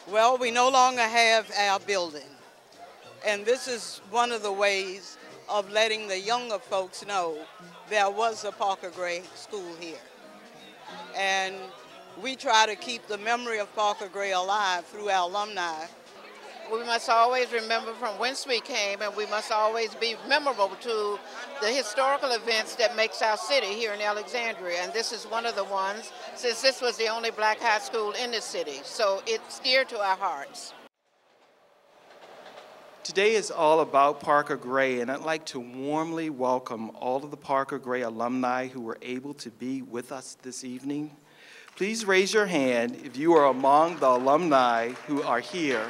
Well, we no longer have our building, and this is one of the ways of letting the younger folks know there was a Parker Gray School here. And we try to keep the memory of Parker Gray alive through our alumni. We must always remember from whence we came, and we must always be memorable to the historical events that makes our city here in Alexandria. And this is one of the ones, since this was the only black high school in the city. So it's dear to our hearts. Today is all about Parker Gray, and I'd like to warmly welcome all of the Parker Gray alumni who were able to be with us this evening. Please raise your hand if you are among the alumni who are here.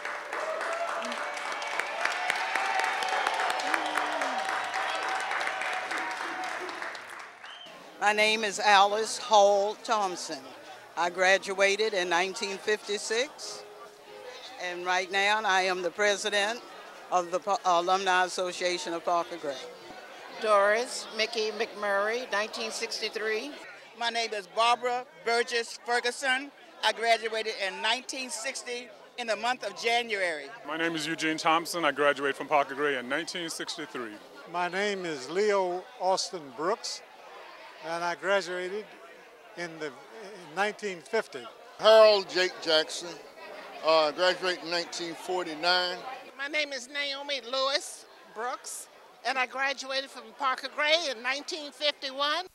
My name is Alice Hall Thompson. I graduated in 1956, and right now I am the president of the Alumni Association of Parker Gray. Doris Mickey McMurray, 1963. My name is Barbara Burgess Ferguson. I graduated in 1960 in the month of January. My name is Eugene Thompson. I graduated from Parker Gray in 1963. My name is Leo Austin Brooks, and I graduated in 1950. Harold Jake Jackson, graduated in 1949. My name is Naomi Lewis Brooks, and I graduated from Parker Gray in 1951.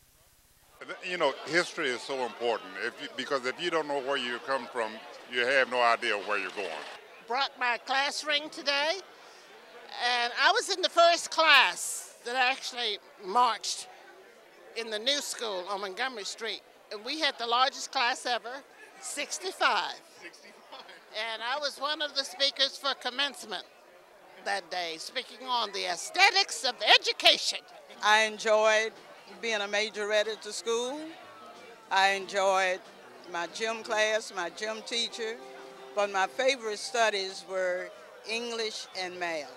You know, history is so important because if you don't know where you come from, you have no idea where you're going. Brought my class ring today, and I was in the first class that actually marched in the new school on Montgomery Street. And we had the largest class ever, 65. 65. And I was one of the speakers for commencement that day, speaking on the aesthetics of education. I enjoyed being a majorette at the school. I enjoyed my gym class, my gym teacher, but my favorite studies were English and math.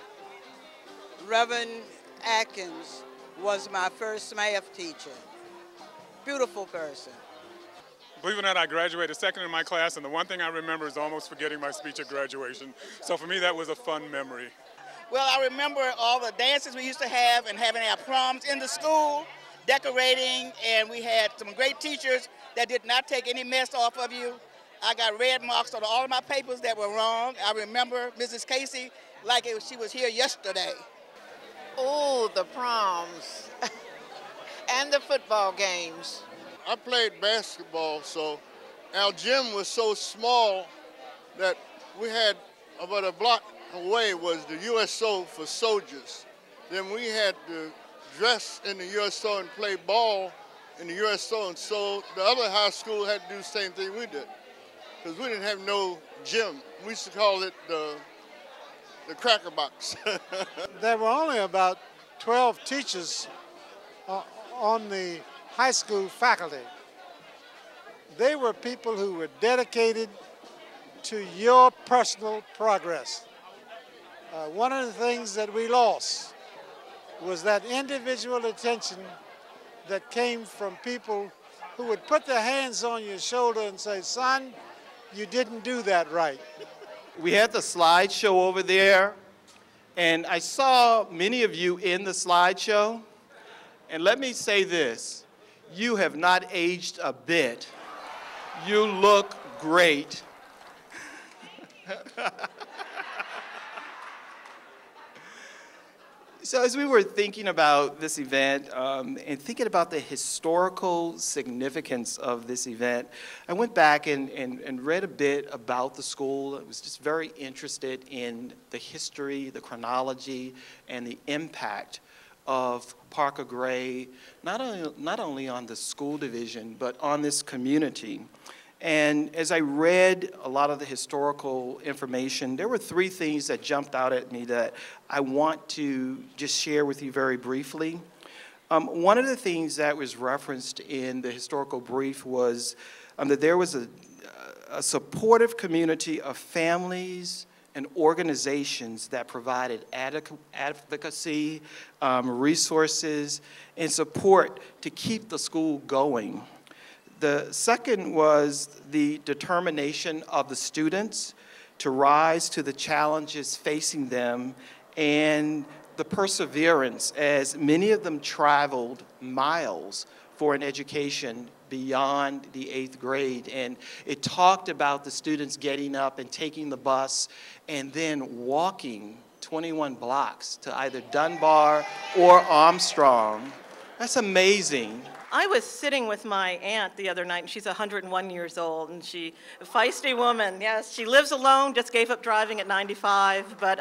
Reverend Atkins was my first math teacher. Beautiful person. Believe it or not, I graduated second in my class, and the one thing I remember is almost forgetting my speech at graduation. So for me, that was a fun memory. Well, I remember all the dances we used to have and having our proms in the school, decorating, and we had some great teachers that did not take any mess off of you. I got red marks on all of my papers that were wrong. I remember Mrs. Casey like she was here yesterday. Oh, the proms and the football games. I played basketball, so our gym was so small that we had about a block away was the USO for soldiers. Then we had to dress in the USO and play ball in the USO, and so the other high school had to do the same thing we did, because we didn't have no gym. We used to call it the cracker box. There were only about 12 teachers on the high school faculty. They were people who were dedicated to your personal progress. One of the things that we lost was that individual attention that came from people who would put their hands on your shoulder and say, son, you didn't do that right. We had the slideshow over there, and I saw many of you in the slideshow. And let me say this, you have not aged a bit. You look great. So as we were thinking about this event and thinking about the historical significance of this event, I went back and read a bit about the school. I was just very interested in the history, the chronology, and the impact of Parker Gray, not only on the school division, but on this community. And as I read a lot of the historical information, there were three things that jumped out at me that I want to just share with you very briefly. One of the things that was referenced in the historical brief was that there was a supportive community of families and organizations that provided advocacy, resources, and support to keep the school going. The second was the determination of the students to rise to the challenges facing them and the perseverance as many of them traveled miles for an education beyond the 8th grade. And it talked about the students getting up and taking the bus and then walking 21 blocks to either Dunbar or Armstrong. That's amazing. I was sitting with my aunt the other night, and she's 101 years old, and she's a feisty woman. Yes, she lives alone, just gave up driving at 95, but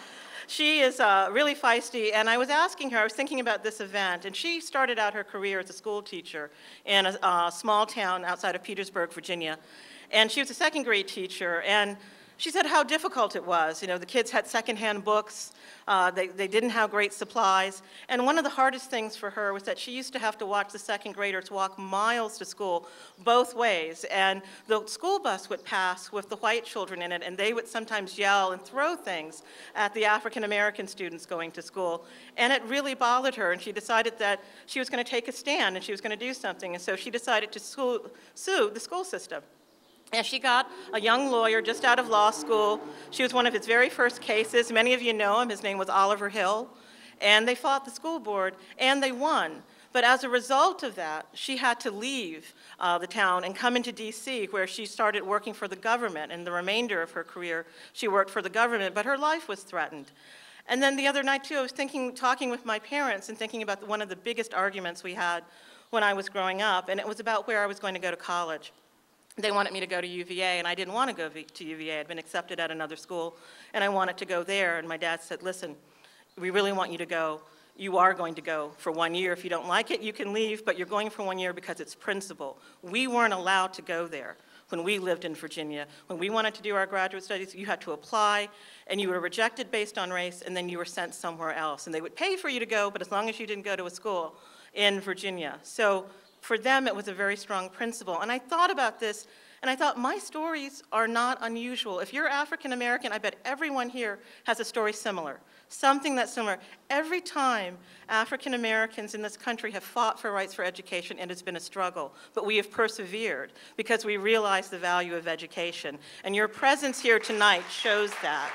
she is really feisty, and I was asking her, I was thinking about this event, and she started out her career as a school teacher in a small town outside of Petersburg, Virginia, and she was a second grade teacher, and she said how difficult it was. You know, the kids had secondhand books, they didn't have great supplies, and one of the hardest things for her was that she used to have to watch the second graders walk miles to school both ways, and the school bus would pass with the white children in it, and they would sometimes yell and throw things at the African American students going to school, and it really bothered her, and she decided that she was going to take a stand and she was going to do something, and so she decided to sue the school system. And she got a young lawyer just out of law school. She was one of his very first cases. Many of you know him. His name was Oliver Hill. And they fought the school board, and they won. But as a result of that, she had to leave the town and come into D.C., where she started working for the government. And the remainder of her career, she worked for the government, but her life was threatened. And then the other night, too, I was talking with my parents and thinking about one of the biggest arguments we had when I was growing up, and it was about where I was going to go to college. They wanted me to go to UVA, and I didn't want to go to UVA. I'd been accepted at another school, and I wanted to go there. And my dad said, listen, we really want you to go. You are going to go for 1 year. If you don't like it, you can leave, but you're going for 1 year because it's principle. We weren't allowed to go there when we lived in Virginia. When we wanted to do our graduate studies, you had to apply, and you were rejected based on race, and then you were sent somewhere else. And they would pay for you to go, but as long as you didn't go to a school in Virginia. So for them, it was a very strong principle. And I thought about this, and I thought, my stories are not unusual. If you're African American, I bet everyone here has a story similar, something that's similar. Every time African Americans in this country have fought for rights for education, it has been a struggle, but we have persevered because we realize the value of education. And your presence here tonight shows that.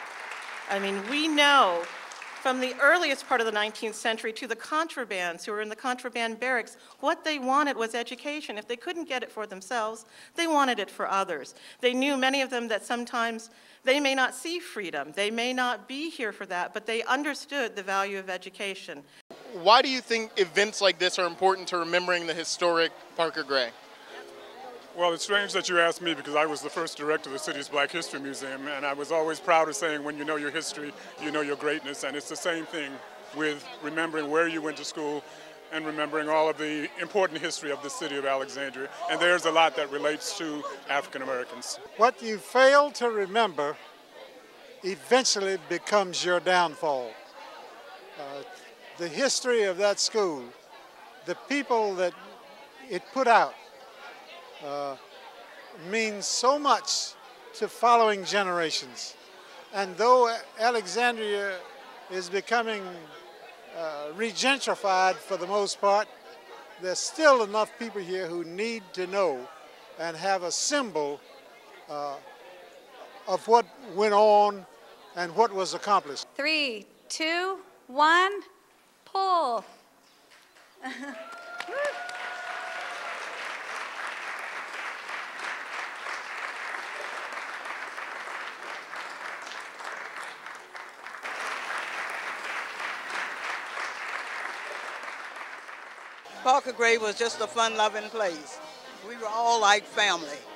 I mean, we know from the earliest part of the 19th century to the contrabands who were in the contraband barracks, what they wanted was education. If they couldn't get it for themselves, they wanted it for others. They knew, many of them, that sometimes they may not see freedom. They may not be here for that, but they understood the value of education. Why do you think events like this are important to remembering the historic Parker Gray? Well, it's strange that you asked me because I was the first director of the city's Black History Museum, and I was always proud of saying when you know your history, you know your greatness, and it's the same thing with remembering where you went to school and remembering all of the important history of the city of Alexandria, and there's a lot that relates to African Americans. What you fail to remember eventually becomes your downfall. The history of that school, the people that it put out, means so much to following generations. And though Alexandria is becoming regentrified for the most part, there's still enough people here who need to know and have a symbol of what went on and what was accomplished. 3, 2, 1, pull. Parker Gray was just a fun-loving place. We were all like family.